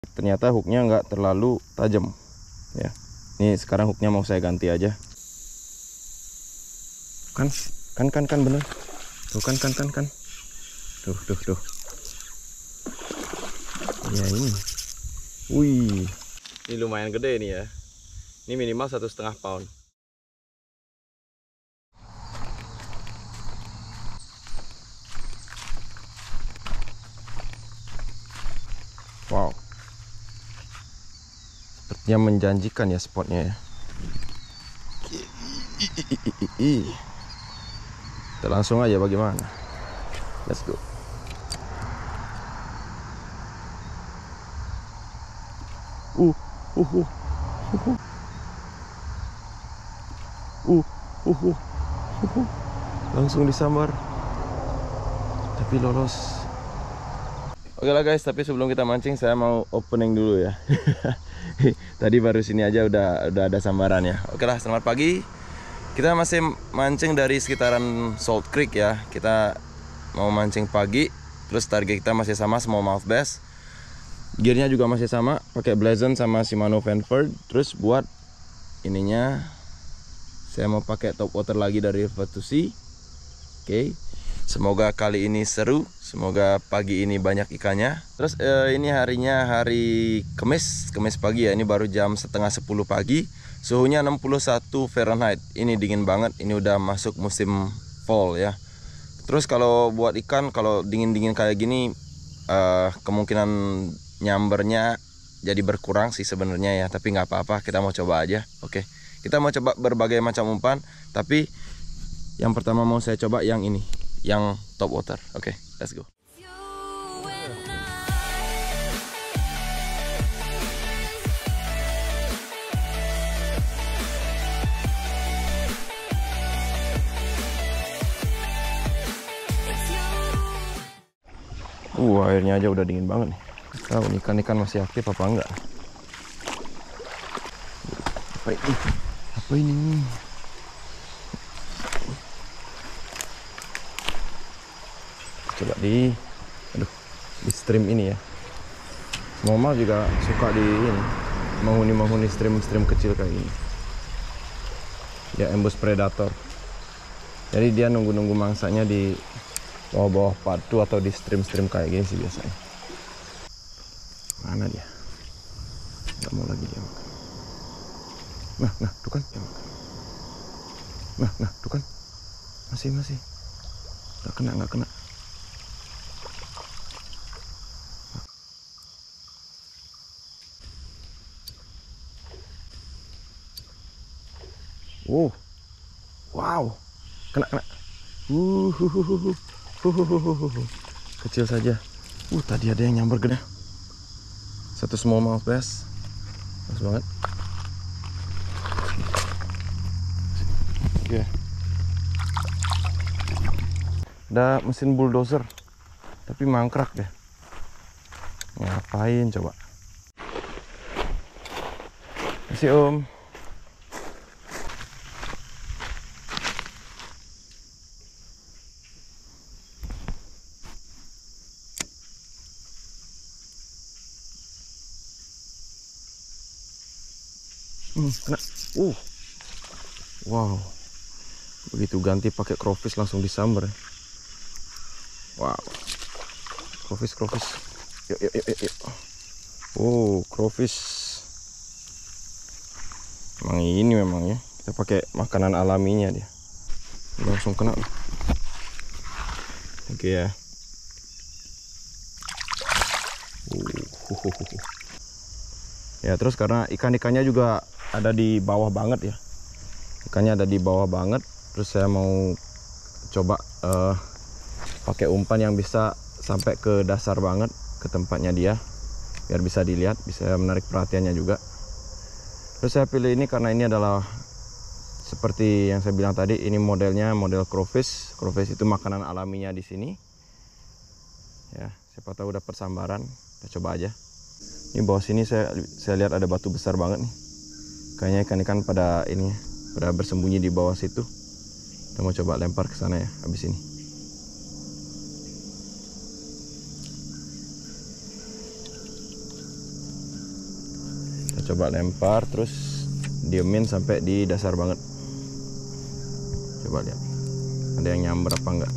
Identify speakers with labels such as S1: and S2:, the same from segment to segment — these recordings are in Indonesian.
S1: Ternyata hooknya nggak terlalu tajam ya. Ini sekarang hooknya mau saya ganti aja. Kan bener. Tuh kan. Tuh. Ya ini. Wih. Ini lumayan gede nih ya. Ini minimal 1,5 pound. Wow. Sepertinya menjanjikan ya spotnya ya. Kita langsung aja bagaimana. Let's go. Langsung disambar. Tapi lolos. Oke lah guys, tapi sebelum kita mancing saya mau opening dulu ya. Tadi baru sini aja udah ada sambaran ya. Oke lah, selamat pagi. Kita masih mancing dari sekitaran Salt Creek ya. Kita mau mancing pagi. Terus target kita masih sama, smallmouth bass. Gearnya juga masih sama, pakai Blazon sama Shimano Vanford. Terus buat ininya saya mau pakai top water lagi dari River to Sea. Oke. Semoga kali ini seru, semoga pagi ini banyak ikannya. Terus ini harinya hari Kamis pagi ya. Ini baru jam setengah 10 pagi. Suhunya 61 Fahrenheit. Ini dingin banget. Ini udah masuk musim fall ya. Terus kalau buat ikan, kalau dingin-dingin kayak gini, kemungkinan nyambernya jadi berkurang sih sebenarnya ya. Tapi nggak apa-apa, kita mau coba aja. Oke. Kita mau coba berbagai macam umpan. Tapi yang pertama mau saya coba yang ini, yang top water. Oke, let's go. Airnya aja udah dingin banget nih. Tahu ikan-ikan masih aktif apa enggak? Apa ini? Coba di stream ini ya. Normal juga suka di ini, menghuni stream kecil kayak gini. Ya, embus predator. Jadi dia nunggu mangsanya di bawah padu atau di stream kayak gini sih biasanya. Mana dia? Nggak mau lagi dia makan. Nah, tuh kan dia makan. Nah, tuh kan. Masih. Nggak kena. Wow. Kena. Kecil saja. Tadi ada yang nyamber gede. Satu smallmouth bass. Bagus banget. Oke. Ada mesin bulldozer. Tapi mangkrak deh. Ngapain coba? Kasih Om. Kena. Wow. Begitu ganti pakai crawfish langsung disambar. Wow. Crawfish. Yuk. Crawfish. Memang ya. Kita pakai makanan alaminya dia. Langsung kena. Oke ya. Ya, terus karena ikan-ikannya juga ada di bawah banget ya. Ikannya ada di bawah banget. Terus saya mau coba pakai umpan yang bisa sampai ke dasar banget, ke tempatnya dia, biar bisa dilihat, bisa menarik perhatiannya juga. Terus saya pilih ini karena ini adalah seperti yang saya bilang tadi, ini modelnya model crawfish. Crawfish itu makanan alaminya di sini. Ya, siapa tahu dapat sambaran. Kita coba aja. Ini bawah sini saya lihat ada batu besar banget nih. Kayaknya ikan-ikan pada bersembunyi di bawah situ. Kita mau coba lempar ke sana ya habis ini. Kita coba lempar terus diemin sampai di dasar banget. Coba lihat, ada yang nyamber apa enggak.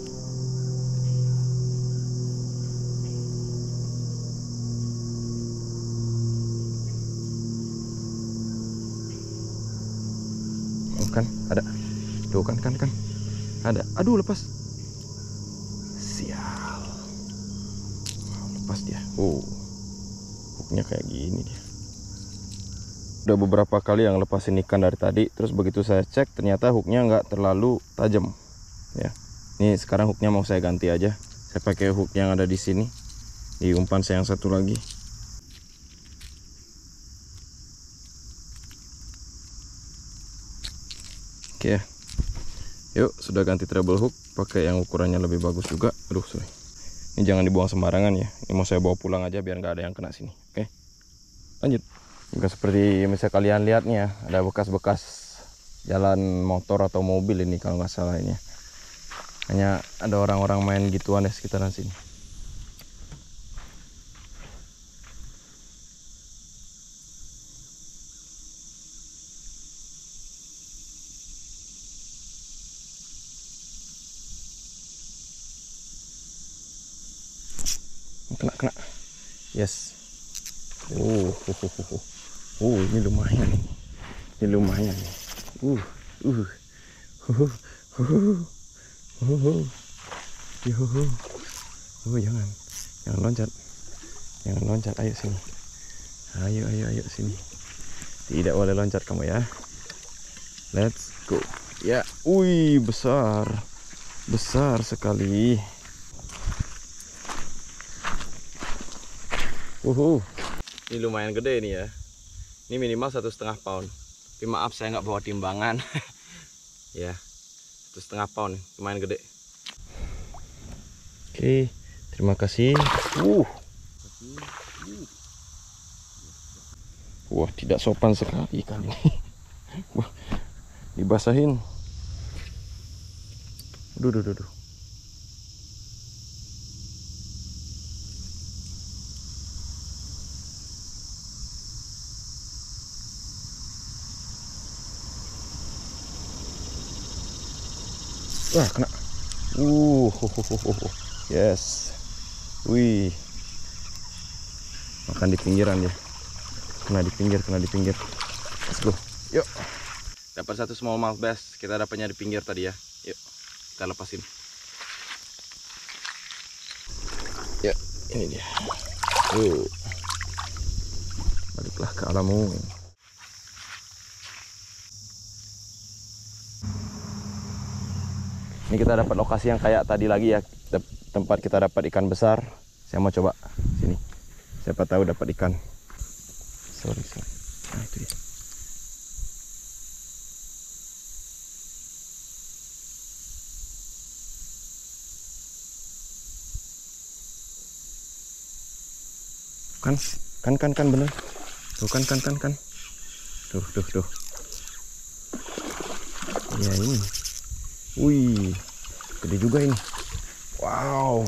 S1: Kan ada, tuh kan ada. Aduh, lepas. Sial, lepas dia. Hooknya kayak gini dia. Udah beberapa kali yang lepasin ikan dari tadi, terus begitu saya cek ternyata hooknya nggak terlalu tajam ya. Ini sekarang hooknya mau saya ganti aja. Saya pakai hook yang ada di sini, di umpan saya yang satu lagi. Oke, yuk sudah ganti treble hook, pakai yang ukurannya lebih bagus juga. Aduh, sorry. Ini jangan dibuang sembarangan ya. Ini mau saya bawa pulang aja biar nggak ada yang kena sini. Oke, lanjut. Juga seperti yang bisa kalian lihat nih ya, ada bekas-bekas jalan motor atau mobil ini kalau nggak salah ini ya. Hanya ada orang-orang main gituan di sekitaran sini. Kena. Yes. Ini lumayan. Ini lumayan. Jangan loncat. Ayo sini. Ayo sini. Tidak boleh loncat kamu ya. Let's go. Ya, besar sekali. Ini lumayan gede nih ya. Ini minimal 1,5 pound. Tapi maaf saya nggak bawa timbangan. Ya, 1,5 pound, lumayan gede. Oke, terima kasih. Wah, tidak sopan sekali ikan ini. Wah, dibasahin. Duh. Wah, kena. Yes. Wih. Makan di pinggiran ya. Kena di pinggir. Let's go. Yuk. Dapat satu smallmouth bass. Kita dapatnya di pinggir tadi ya. Yuk. Kita lepasin. Ya, ini dia. Baliklah ke alammu. Ini kita dapat lokasi yang kayak tadi lagi ya, tempat kita dapat ikan besar. Saya mau coba sini. Siapa tahu dapat ikan. Sorry. Nah, itu dia. Kan bener. Tuh kan. Tuh. Ya ini. Wih, gede juga ini. Wow.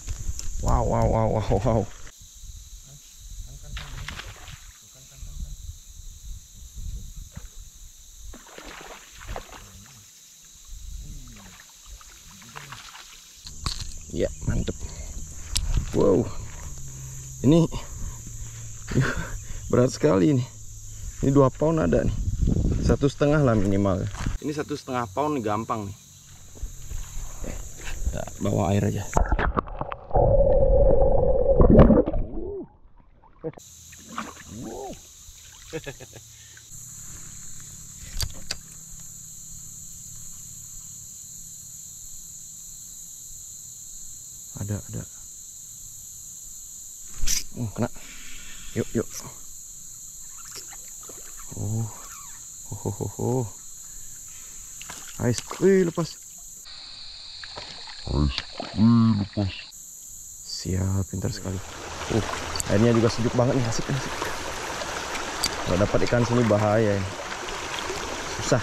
S1: Ya, mantep. Wow. Ini berat sekali ini. Ini 2 pound ada nih. 1,5 lah minimal. Ini 1,5 pound gampang nih. Kita bawa air aja. Ada. Kena. Yuk. Ais, lepas. Siap, pintar sekali. Airnya juga sejuk banget nih, asik. Kalau dapat ikan sini bahaya ini. Susah.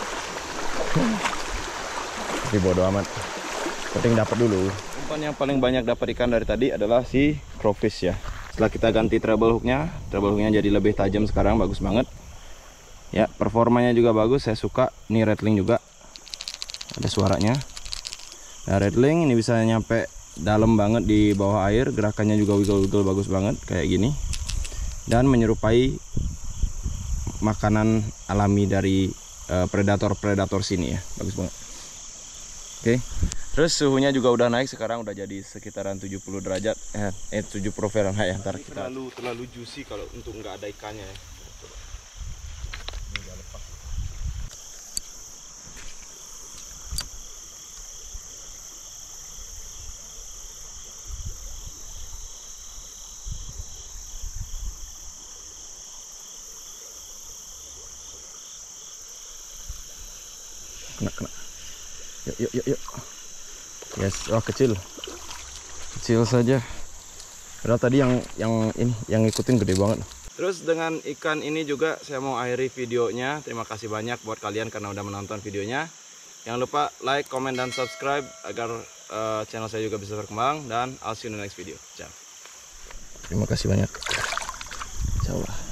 S1: Tapi bodo amat. Penting dapat dulu. Umpan yang paling banyak dapat ikan dari tadi adalah si crawfish ya. Setelah kita ganti treble hooknya jadi lebih tajam sekarang, bagus banget. Ya, performanya juga bagus, saya suka. Ini rattling juga, ada suaranya. Nah, rattling ini bisa nyampe dalam banget di bawah air, gerakannya juga wiggle-wiggle bagus banget kayak gini. Dan menyerupai makanan alami dari predator-predator sini ya, bagus banget. Oke. Terus suhunya juga udah naik, sekarang udah jadi sekitaran 70 derajat 70 Fahrenheit ya. Ntar kita
S2: terlalu juicy kalau untuk nggak ada ikannya ya.
S1: Kena. Yuk. Yes, wah kecil saja. Padahal tadi yang ikutin gede banget. Terus dengan ikan ini juga saya mau akhiri videonya. Terima kasih banyak buat kalian karena udah menonton videonya. Jangan lupa like, comment, dan subscribe agar channel saya juga bisa berkembang. Dan I'll see you in the next video. Ciao. Terima kasih banyak. Ciao.